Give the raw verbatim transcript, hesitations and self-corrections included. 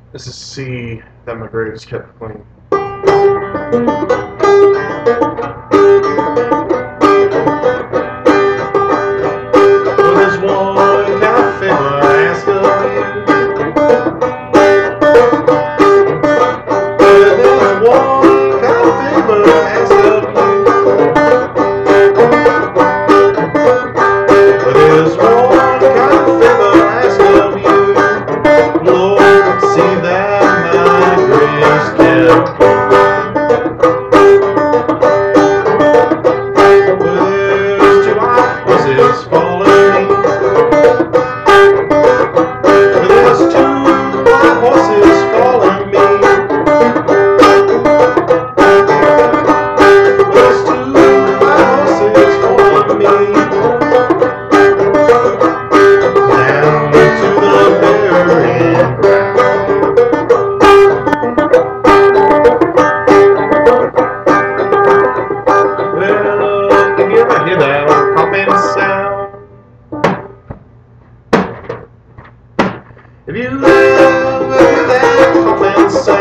This is C that my graves kept playing. Well, there's one kind of favor I ask of you. Well, there's one kind of favor I ask of you. Well, there's one kind of favor I ask of you. Lord, see that my graves kept playing. Well, there's two white horses following me. Well, there's two white horses following me. Well, there's two white horses following me. Down to the burying ground. Well, if you ever hear that old popping sound, if you ever hear that popping sound,